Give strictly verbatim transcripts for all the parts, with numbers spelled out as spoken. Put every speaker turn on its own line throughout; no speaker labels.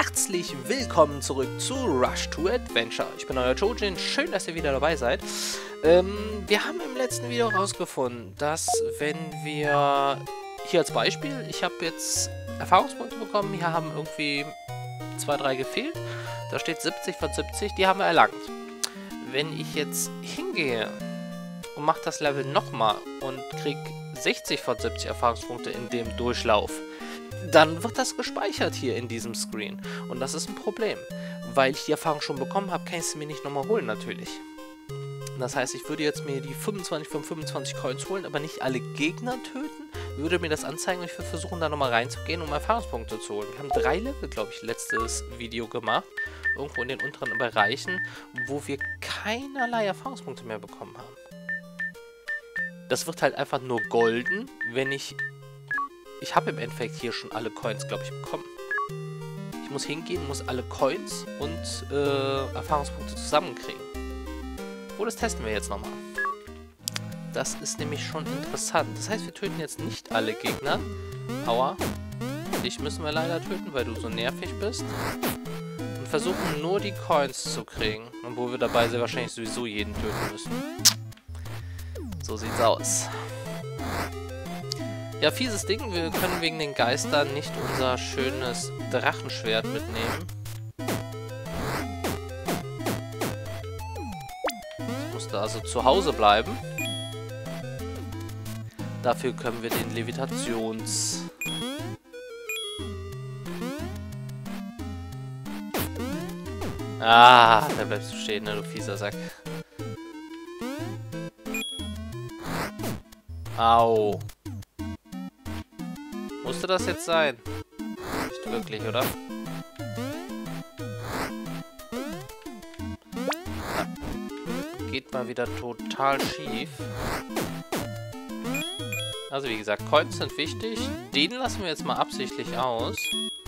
herzlich willkommen zurück zu Rush to Adventure. Ich bin euer Jojen, schön, dass ihr wieder dabei seid. Ähm, wir haben im letzten Video herausgefunden, dass wenn wir, hier als Beispiel, ich habe jetzt Erfahrungspunkte bekommen, hier haben irgendwie zwei, drei gefehlt. Da steht siebzig von siebzig, die haben wir erlangt. Wenn ich jetzt hingehe und mache das Level nochmal und kriege sechzig von siebzig Erfahrungspunkte in dem Durchlauf, dann wird das gespeichert hier in diesem Screen. Und das ist ein Problem. Weil ich die Erfahrung schon bekommen habe, kann ich sie mir nicht nochmal holen, natürlich. Das heißt, ich würde jetzt mir die fünfundzwanzig von fünfundzwanzig Coins holen, aber nicht alle Gegner töten. Würde mir das anzeigen und ich würde versuchen, da nochmal reinzugehen, um Erfahrungspunkte zu holen. Wir haben drei Level, glaube ich, letztes Video gemacht. Irgendwo in den unteren Bereichen, wo wir keinerlei Erfahrungspunkte mehr bekommen haben. Das wird halt einfach nur golden, wenn ich... Ich habe im Endeffekt hier schon alle Coins, glaube ich, bekommen. Ich muss hingehen, muss alle Coins und äh, Erfahrungspunkte zusammenkriegen. Wo, das testen wir jetzt nochmal. Das ist nämlich schon interessant. Das heißt, wir töten jetzt nicht alle Gegner. Aua. Dich müssen wir leider töten, weil du so nervig bist. Und versuchen nur die Coins zu kriegen. Obwohl wir dabei sehr wahrscheinlich sowieso jeden töten müssen. So sieht's aus. Ja, fieses Ding. Wir können wegen den Geistern nicht unser schönes Drachenschwert mitnehmen. Ich musste also zu Hause bleiben. Dafür können wir den Levitations... Ah, da bleibst du stehen, ne, du fieser Sack. Au. Musste das jetzt sein? Nicht wirklich, oder? Ja. Geht mal wieder total schief. Also wie gesagt, Coins sind wichtig. Den lassen wir jetzt mal absichtlich aus.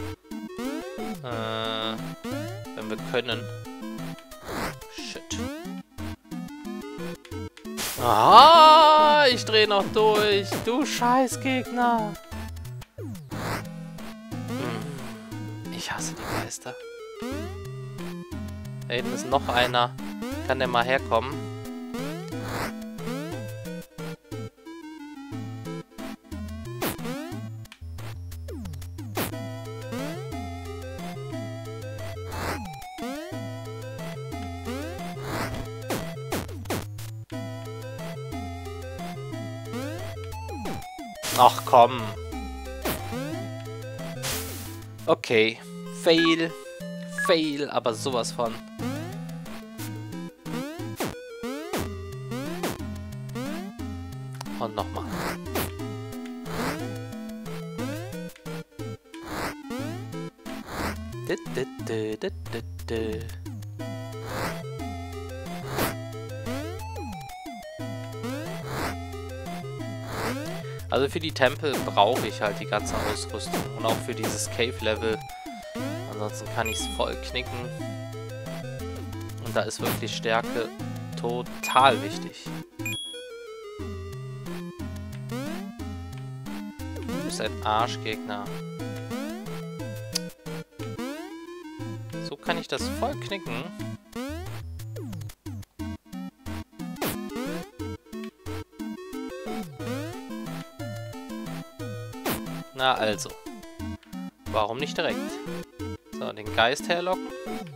Äh, wenn wir können. Shit. Ah, ich drehe noch durch. Du Scheißgegner. Ich hasse die Geister. Da hinten ist noch einer. Kann der mal herkommen? Ach komm. Okay. Fail. Fail, aber sowas von. Und nochmal. Also für die Tempel brauche ich halt die ganze Ausrüstung. Und auch für dieses Cave-Level. Ansonsten kann ich es voll knicken. Und da ist wirklich Stärke total wichtig. Du bist ein Arschgegner. So kann ich das voll knicken. Na also. Warum nicht direkt? So, den Geist herlocken.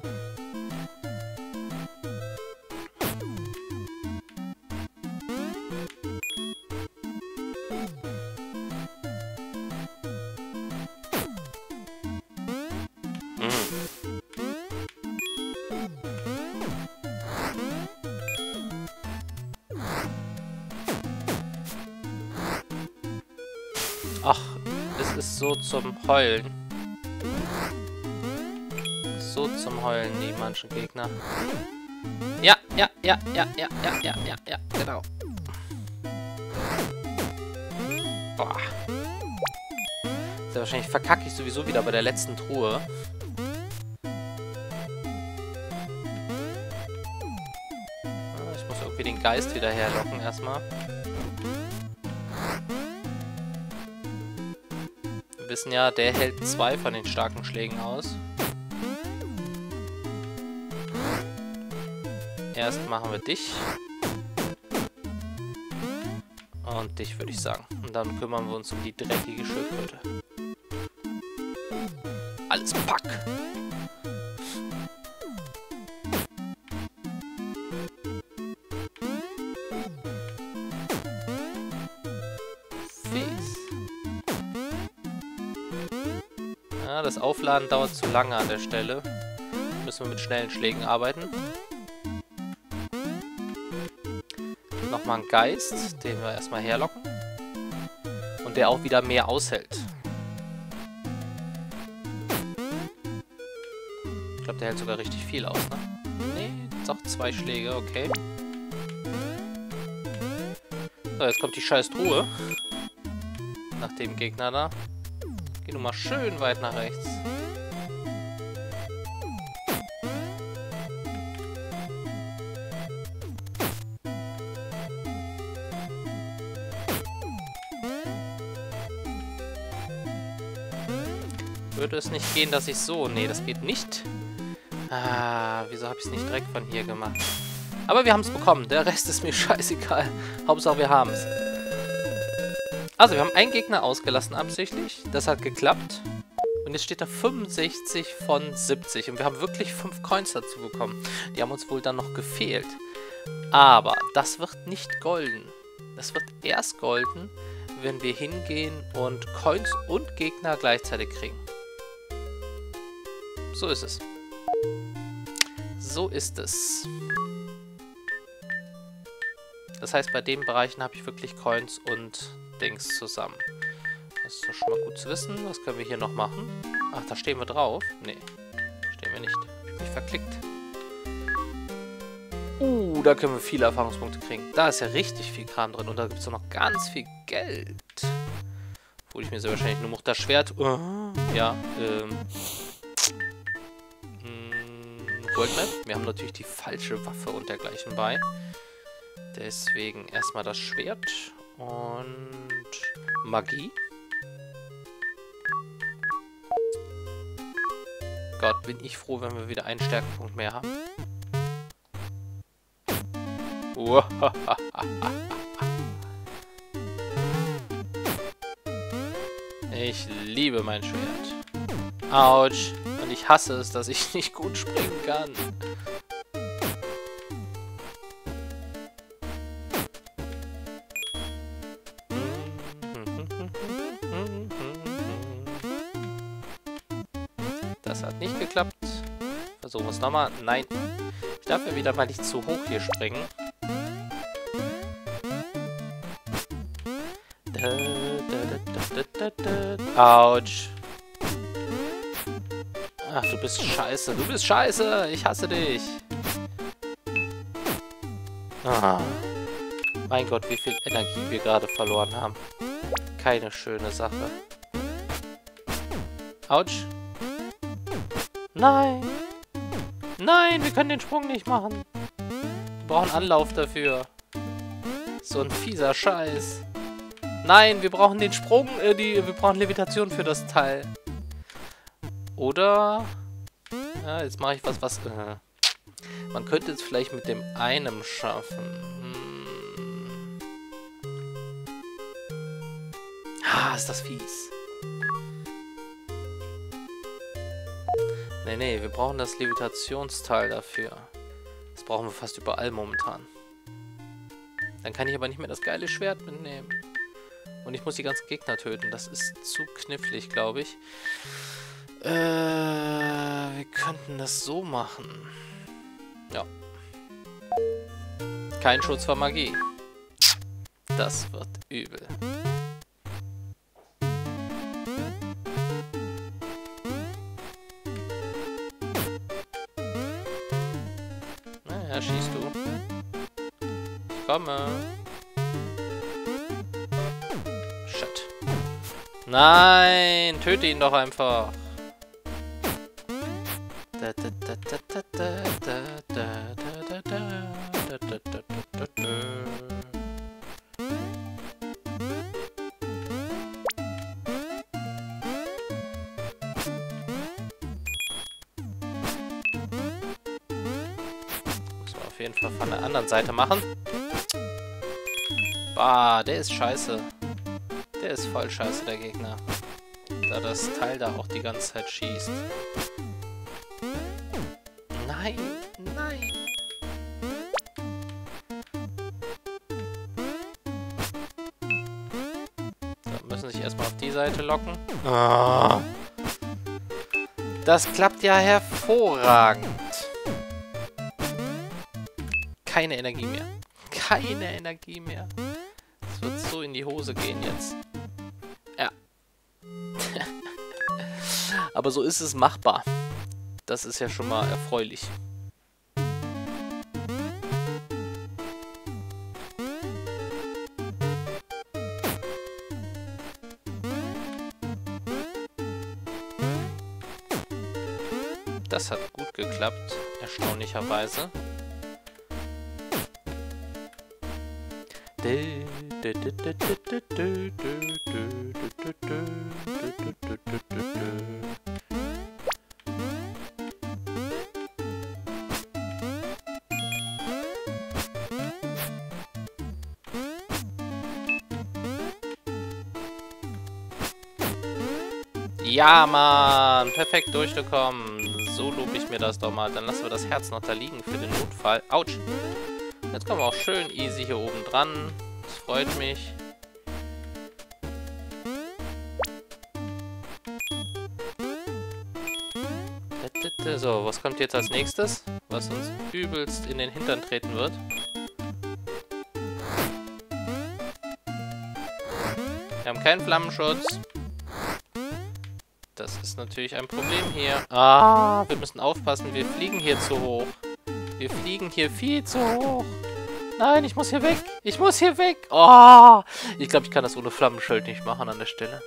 Hm. Ach, es ist so zum Heulen. So zum Heulen, die manchen Gegner. Ja, ja, ja, ja, ja, ja, ja, ja, ja, genau. Boah. Sehr wahrscheinlich verkacke ich sowieso wieder bei der letzten Truhe. Ich muss irgendwie den Geist wieder herlocken erstmal. Wir wissen ja, der hält zwei von den starken Schlägen aus. Erst machen wir dich. Und dich, würde ich sagen. Und dann kümmern wir uns um die dreckige Schildkröte. Alles pack! Fies. Ja, das Aufladen dauert zu lange an der Stelle. Müssen wir mit schnellen Schlägen arbeiten. Nochmal einen Geist, den wir erstmal herlocken. Und der auch wieder mehr aushält. Ich glaube, der hält sogar richtig viel aus, ne? Nee, doch zwei Schläge, okay. So, jetzt kommt die scheiß Truhe. Nach dem Gegner da. Geh nun mal schön weit nach rechts. Würde es nicht gehen, dass ich so... Nee, das geht nicht. Ah, wieso habe ich es nicht direkt von hier gemacht? Aber wir haben es bekommen. Der Rest ist mir scheißegal. Hauptsache, wir haben es. Also, wir haben einen Gegner ausgelassen absichtlich. Das hat geklappt. Und jetzt steht da fünfundsechzig von siebzig. Und wir haben wirklich fünf Coins dazu bekommen. Die haben uns wohl dann noch gefehlt. Aber das wird nicht golden. Das wird erst golden, wenn wir hingehen und Coins und Gegner gleichzeitig kriegen. So ist es. So ist es. Das heißt, bei den Bereichen habe ich wirklich Coins und Dings zusammen. Das ist doch schon mal gut zu wissen. Was können wir hier noch machen? Ach, da stehen wir drauf. Nee, stehen wir nicht. Ich bin verklickt. Uh, da können wir viele Erfahrungspunkte kriegen. Da ist ja richtig viel Kram drin. Und da gibt es auch noch ganz viel Geld. Obwohl ich mir so wahrscheinlich nur noch das Schwert... Uh, ja, ähm... Worldmap. Wir haben natürlich die falsche Waffe und dergleichen bei. Deswegen erstmal das Schwert und Magie. Gott, bin ich froh, wenn wir wieder einen Stärkenpunkt mehr haben. Ich liebe mein Schwert. Autsch. Und ich hasse es, dass ich nicht gut springen kann. Das hat nicht geklappt. Versuchen wir es nochmal. Nein. Ich darf ja wieder mal nicht zu hoch hier springen. Autsch. Ach, du bist scheiße. Du bist scheiße. Ich hasse dich. Ah. Mein Gott, wie viel Energie wir gerade verloren haben. Keine schöne Sache. Autsch. Nein. Nein, wir können den Sprung nicht machen. Wir brauchen Anlauf dafür. So ein fieser Scheiß. Nein, wir brauchen den Sprung, äh, die, wir brauchen Levitation für das Teil. Oder... Ja, jetzt mache ich was, was... Äh, man könnte es vielleicht mit dem einem schaffen. Hm. Ah, ist das fies. Nee, nee, wir brauchen das Levitationsteil dafür. Das brauchen wir fast überall momentan. Dann kann ich aber nicht mehr das geile Schwert mitnehmen. Und ich muss die ganzen Gegner töten. Das ist zu knifflig, glaube ich. Äh, wir könnten das so machen. Ja. Kein Schutz vor Magie. Das wird übel. Naja, schießt du. Ich komme. Shit. Nein, töte ihn doch einfach. Da, da, da, da, da, da, da, da, da, da, da, da, da, da. jeden Fall von der anderen Seite machen. Bah, der ist scheiße. Der ist voll scheiße, der Gegner. Da das Teil da auch die ganze Zeit schießt. Nein, nein. So, müssen sich erstmal auf die Seite locken. Oh. Das klappt ja hervorragend. Keine Energie mehr. Keine Energie mehr. Das wird so in die Hose gehen jetzt. Ja. Aber so ist es machbar. Das ist ja schon mal erfreulich. Das hat gut geklappt, erstaunlicherweise. Ja, Mann! Perfekt durchgekommen. So lobe ich mir das doch mal. Dann lassen wir das Herz noch da liegen für den Notfall. Autsch! Jetzt kommen wir auch schön easy hier oben dran. Das freut mich. So, was kommt jetzt als nächstes? Was uns übelst in den Hintern treten wird. Wir haben keinen Flammenschutz. Das ist natürlich ein Problem hier. Ah, wir müssen aufpassen. Wir fliegen hier zu hoch. Wir fliegen hier viel zu hoch. Nein, ich muss hier weg. Ich muss hier weg. Oh, ich glaube, ich kann das ohne Flammenschild nicht machen an der Stelle.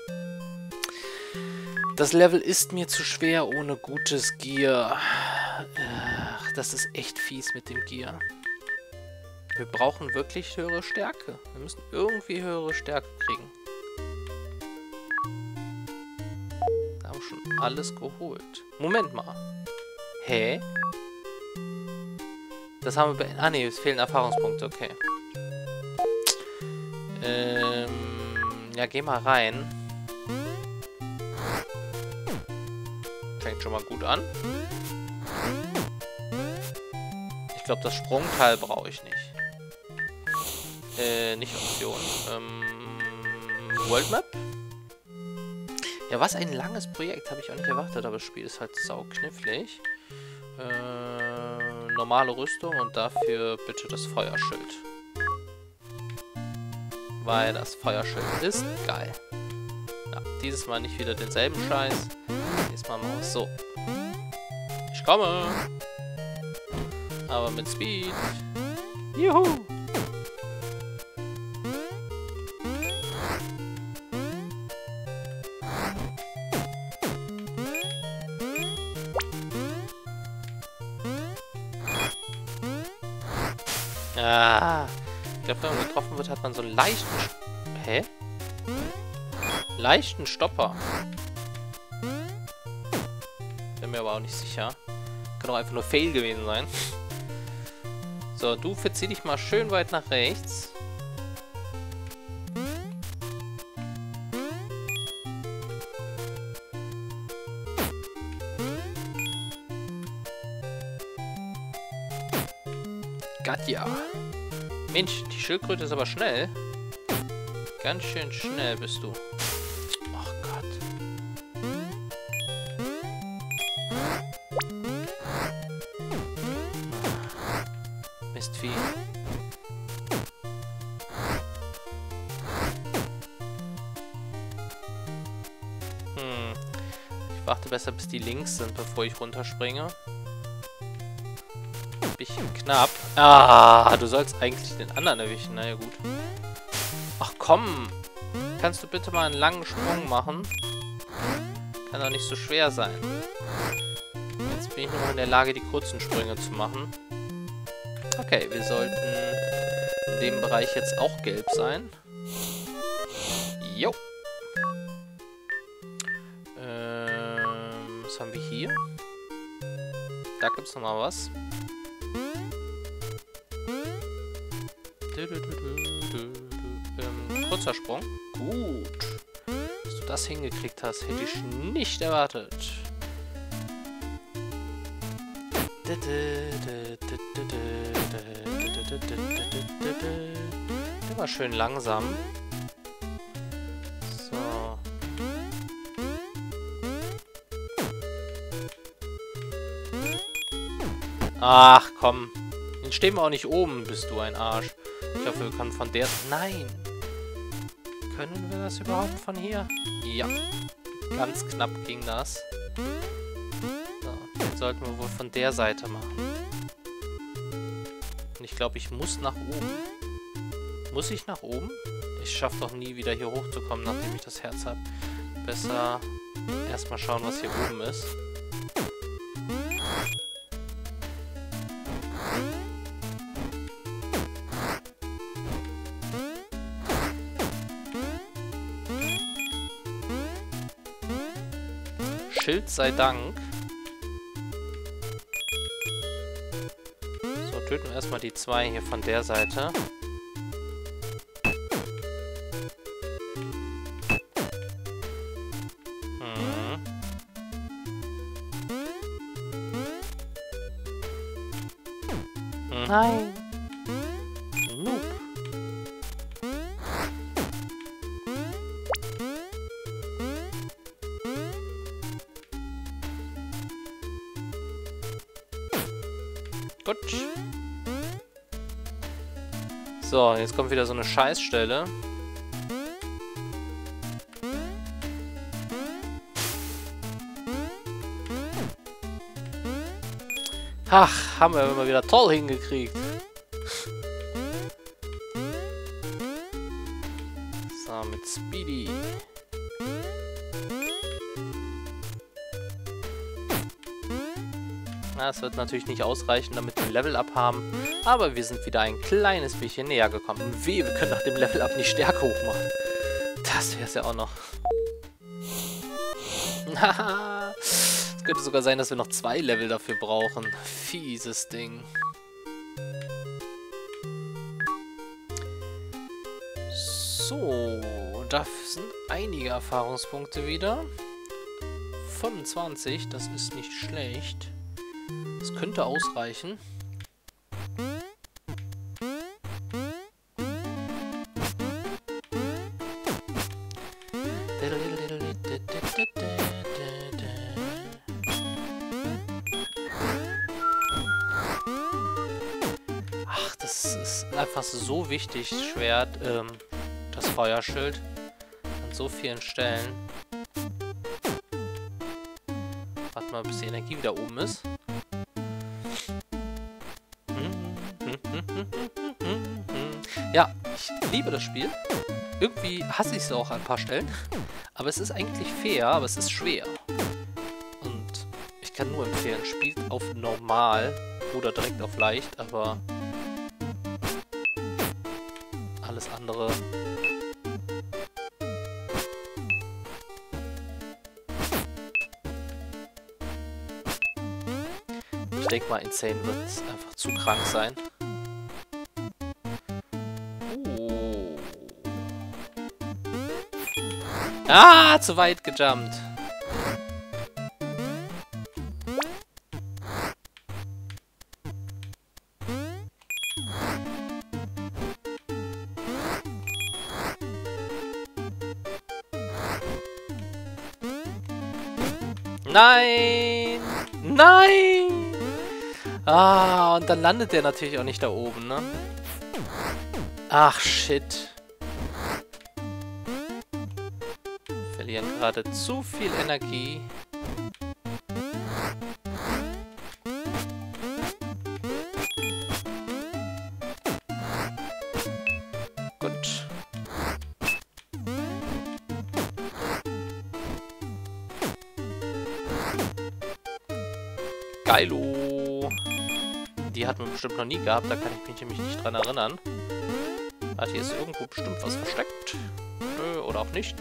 Das Level ist mir zu schwer ohne gutes Gear. Ach, das ist echt fies mit dem Gear. Wir brauchen wirklich höhere Stärke. Wir müssen irgendwie höhere Stärke kriegen. Wir haben schon alles geholt. Moment mal. Hä? Das haben wir bei... Ah ne, es fehlen Erfahrungspunkte, okay. Ähm... Ja, geh mal rein. Fängt schon mal gut an. Ich glaube, das Sprungteil brauche ich nicht. Äh, nicht Option. Ähm... World Map? Ja, was ein langes Projekt. Habe ich auch nicht erwartet, aber das Spiel ist halt sauknifflig. Äh, normale Rüstung und dafür bitte das Feuerschild. Weil das Feuerschild ist geil. Ja, dieses Mal nicht wieder denselben Scheiß. Diesmal mal so. Ich komme. Aber mit Speed. Juhu. Ah. Ich glaube, wenn man getroffen wird, hat man so einen leichten... Hä? Leichten Stopper. Bin mir aber auch nicht sicher. Kann auch einfach nur Fail gewesen sein. So, du verzieh dich mal schön weit nach rechts. Gatja. Mensch, die Schildkröte ist aber schnell. Ganz schön schnell bist du. Ach Gott. Mistvieh. Hm. Ich warte besser, bis die links sind, bevor ich runterspringe. Bisschen knapp. Ah, du sollst eigentlich den anderen erwischen. Naja, gut. Ach komm. Kannst du bitte mal einen langen Sprung machen? Kann doch nicht so schwer sein. Jetzt bin ich noch in der Lage, die kurzen Sprünge zu machen. Okay, wir sollten in dem Bereich jetzt auch gelb sein. Jo. Ähm, was haben wir hier? Da gibt es nochmal was. Ähm, kurzer Sprung. Gut. Dass du das hingekriegt hast, hätte ich nicht erwartet. Immer schön langsam. So. Ach, komm. Den stehen wir auch nicht oben, bist du ein Arsch. Ich hoffe, wir können von der... Nein! Können wir das überhaupt von hier? Ja. Ganz knapp ging das. So, den sollten wir wohl von der Seite machen. Und ich glaube, ich muss nach oben. Muss ich nach oben? Ich schaffe doch nie wieder hier hochzukommen, nachdem ich das Herz habe. Besser erstmal schauen, was hier oben ist. Schild sei Dank. So, töten wir erstmal die zwei hier von der Seite. Hm. Nein. Noob. Gut. So, jetzt kommt wieder so eine Scheißstelle. Ach, haben wir immer wieder toll hingekriegt. So, mit Speedy. Das wird natürlich nicht ausreichen, damit wir ein Level-Up haben. Aber wir sind wieder ein kleines bisschen näher gekommen. Weh, wir können nach dem Level-Up nicht Stärke hochmachen. Das wäre es ja auch noch. Haha. Es könnte sogar sein, dass wir noch zwei Level dafür brauchen. Fieses Ding. So, da sind einige Erfahrungspunkte wieder. fünfundzwanzig, das ist nicht schlecht. Das könnte ausreichen. Ach, das ist einfach so wichtig, Schwert, ähm, das Feuerschild. An so vielen Stellen. Warte mal, bis die Energie wieder oben ist. Ja, ich liebe das Spiel. Irgendwie hasse ich es auch an ein paar Stellen. Aber es ist eigentlich fair, aber es ist schwer. Und ich kann nur empfehlen, spielt auf normal oder direkt auf leicht, aber alles andere... Ich denke mal, Insane wird einfach zu krank sein. Oh. Ah, zu weit gejumpt. Nein! Nein! Ah, und dann landet der natürlich auch nicht da oben, ne? Ach, shit. Wir verlieren gerade zu viel Energie. Gut. Geilo. Die hatten wir bestimmt noch nie gehabt, da kann ich mich nämlich nicht dran erinnern. Warte, hier ist irgendwo bestimmt was versteckt. Nö, oder auch nicht.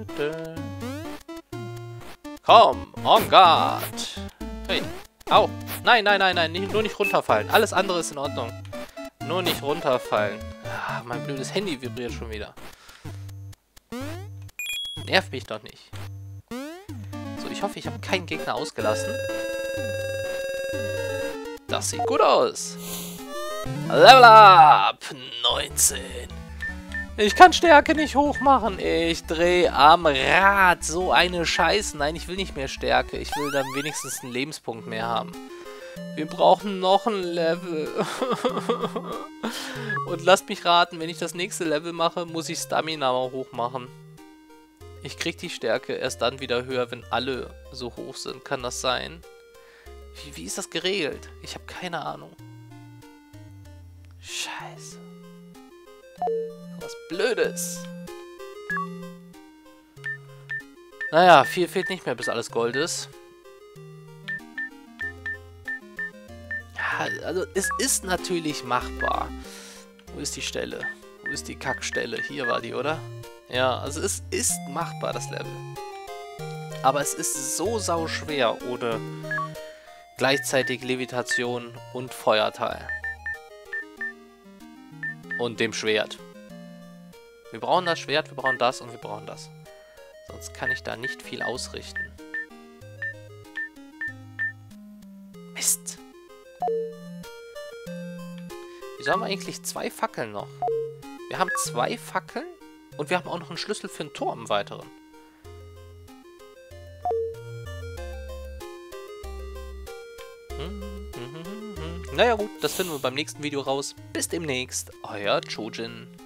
Komm, on guard. Hey, au. Nein, nein, nein, nein, nicht, nur nicht runterfallen. Alles andere ist in Ordnung. Nur nicht runterfallen. Ah, mein blödes Handy vibriert schon wieder. Nervt mich doch nicht. So, ich hoffe, ich habe keinen Gegner ausgelassen. Das sieht gut aus. Level up! neunzehn. Ich kann Stärke nicht hochmachen. Ich drehe am Rad. So eine Scheiße. Nein, ich will nicht mehr Stärke. Ich will dann wenigstens einen Lebenspunkt mehr haben. Wir brauchen noch ein Level. Und lasst mich raten, wenn ich das nächste Level mache, muss ich Stamina hochmachen. Ich krieg die Stärke erst dann wieder höher, wenn alle so hoch sind. Kann das sein? Wie, wie ist das geregelt? Ich habe keine Ahnung. Scheiße. Was Blödes. Naja, viel fehlt nicht mehr, bis alles Gold ist. Ja, also es ist natürlich machbar. Wo ist die Stelle? Wo ist die Kackstelle? Hier war die, oder? Ja, also es ist machbar, das Level. Aber es ist so sau schwer ohne gleichzeitig Levitation und Feuerteil. Und dem Schwert. Wir brauchen das Schwert, wir brauchen das und wir brauchen das. Sonst kann ich da nicht viel ausrichten. Mist. Wieso haben wir eigentlich zwei Fackeln noch? Wir haben zwei Fackeln und wir haben auch noch einen Schlüssel für ein Tor im Weiteren. Naja gut, das finden wir beim nächsten Video raus. Bis demnächst, euer Chojin.